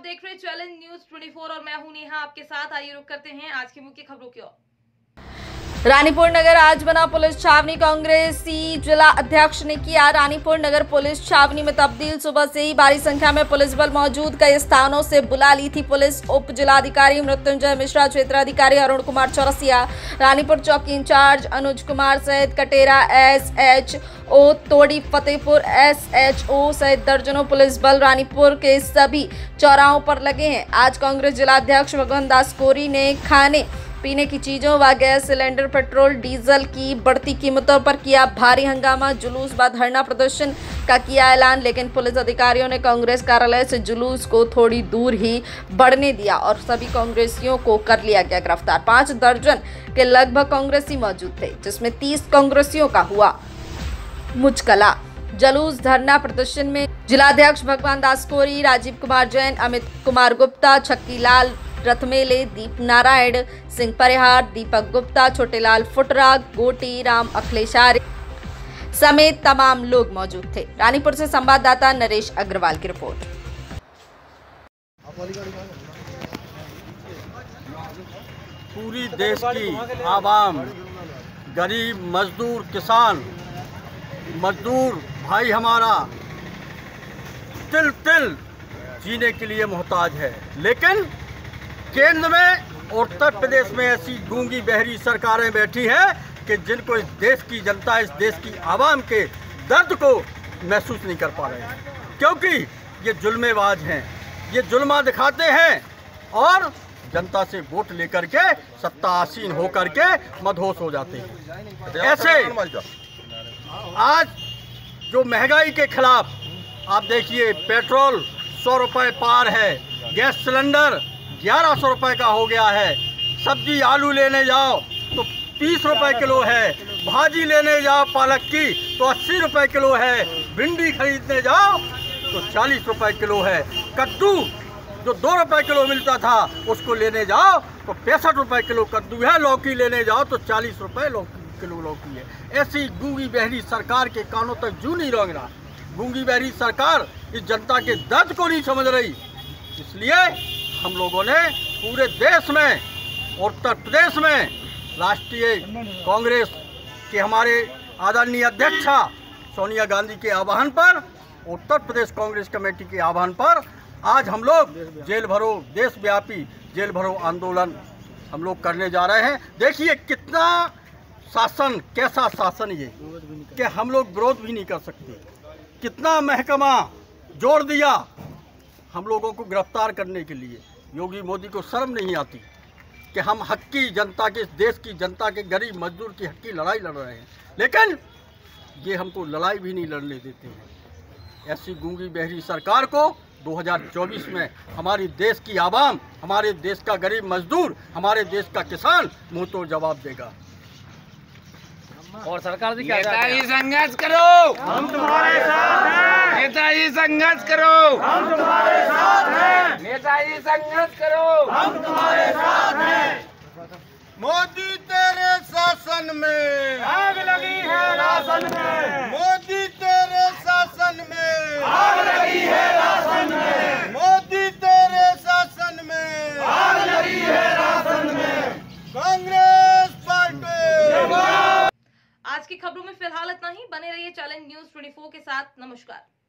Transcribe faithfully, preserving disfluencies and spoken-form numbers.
देख रहे हैं चैलेंज न्यूज चौबीस और मैं हूं नेहा आपके साथ। आइए रुक करते हैं आज की मुख्य खबरों की ओर। रानीपुर नगर आज बना पुलिस छावनी। कांग्रेसी जिला अध्यक्ष ने किया रानीपुर नगर पुलिस छावनी में तब्दील। सुबह से ही भारी संख्या में पुलिस बल मौजूद। कई स्थानों से बुला ली थी पुलिस। उप जिलाधिकारी मृत्युंजय मिश्रा, क्षेत्राधिकारी अरुण कुमार चौरसिया, रानीपुर चौकी इंचार्ज अनुज कुमार सहित कटेरा एस एच ओ, तोड़ी फतेहपुर एस एच ओ सहित दर्जनों पुलिस बल रानीपुर के सभी चौराहों पर लगे हैं। आज कांग्रेस जिला अध्यक्ष भगवंत दास कोरी ने खाने पीने की चीजों व गैस सिलेंडर, पेट्रोल, डीजल की बढ़ती कीमतों पर किया भारी हंगामा। जुलूस बाद धरना प्रदर्शन का किया ऐलान, लेकिन पुलिस अधिकारियों ने कांग्रेस कार्यालय से जुलूस को थोड़ी दूर ही बढ़ने दिया और सभी कांग्रेसियों को कर लिया गया गिरफ्तार। पांच दर्जन के लगभग कांग्रेसी मौजूद थे, जिसमें तीस कांग्रेसियों का हुआ मुचकला। जुलूस धरना प्रदर्शन में जिलाध्यक्ष भगवान दास कोरी, राजीव कुमार जैन, अमित कुमार गुप्ता, छक्की लाल रथमेले, दीप नारायण सिंह परिहार, दीपक गुप्ता, छोटेलाल फुटरा, गोटी राम अखिलेशार्य समेत तमाम लोग मौजूद थे। रानीपुर से संवाददाता नरेश अग्रवाल की रिपोर्ट। पूरी देश की आवाम, गरीब, मजदूर, किसान, मजदूर भाई हमारा तिल तिल जीने के लिए मोहताज है, लेकिन केंद्र में और उत्तर प्रदेश में ऐसी गूंगी बहरी सरकारें बैठी हैं कि जिनको इस देश की जनता, इस देश की आवाम के दर्द को महसूस नहीं कर पा रहे हैं, क्योंकि ये जुल्मेबाज हैं, ये जुल्मा दिखाते हैं और जनता से वोट लेकर के सत्ता आसीन होकर के मदहोश हो जाते हैं। ऐसे आज जो महंगाई के खिलाफ आप देखिए, पेट्रोल सौ रुपये पार है, गैस सिलेंडर ग्यारह सौ रुपये का हो गया है, सब्जी आलू लेने जाओ तो तीस रुपये किलो है, भाजी लेने जाओ पालक की तो अस्सी रुपये किलो है, भिंडी खरीदने जाओ तो चालीस रुपये किलो है, कद्दू जो दो रुपये किलो मिलता था उसको लेने जाओ तो पैंसठ रुपये किलो कद्दू है, लौकी लेने जाओ तो चालीस रुपये लौकी किलो लौकी है। ऐसी गूंगी बहरी सरकार के कानों तक जू नहीं रंग रहा। गूंगी बहरी सरकार इस जनता के दर्द को नहीं समझ रही, इसलिए हम लोगों ने पूरे देश में और उत्तर प्रदेश में राष्ट्रीय कांग्रेस के हमारे आदरणीय अध्यक्षा सोनिया गांधी के आह्वान पर, उत्तर प्रदेश कांग्रेस कमेटी के आह्वान पर आज हम लोग जेल भरो, देशव्यापी जेल भरो आंदोलन हम लोग करने जा रहे हैं। देखिए कितना शासन, कैसा शासन ये कि हम लोग विरोध भी नहीं कर सकते। कितना महकमा जोड़ दिया हम लोगों को गिरफ्तार करने के लिए। योगी मोदी को शर्म नहीं आती कि हम हक की जनता के, देश की जनता के, गरीब मजदूर की हक की लड़ाई लड़ रहे हैं, लेकिन ये हमको लड़ाई भी नहीं लड़ने देते हैं। ऐसी गूंगी बहरी सरकार को दो हज़ार चौबीस में हमारी देश की आवाम, हमारे देश का गरीब मजदूर, हमारे देश का किसान मुंह तोड़ जवाब देगा। और सरकार से क्या नेताजी संघर्ष करो, हम तुम्हारे साथ हैं। नेताजी संघर्ष करो, हम तुम्हारे साथ हैं। नेताजी संघर्ष करो, हम तुम्हारे साथ हैं। मोदी तेरे शासन में आग लगी है राशन में, मोदी तेरे शासन में आग लगी है राशन में, मोदी तेरे शासन में आग लगी है राशन में। कांग्रेस पार्टी। आज की खबरों में फिलहाल इतना ही। बने रहिए चैलेंज न्यूज चौबीस के साथ। नमस्कार।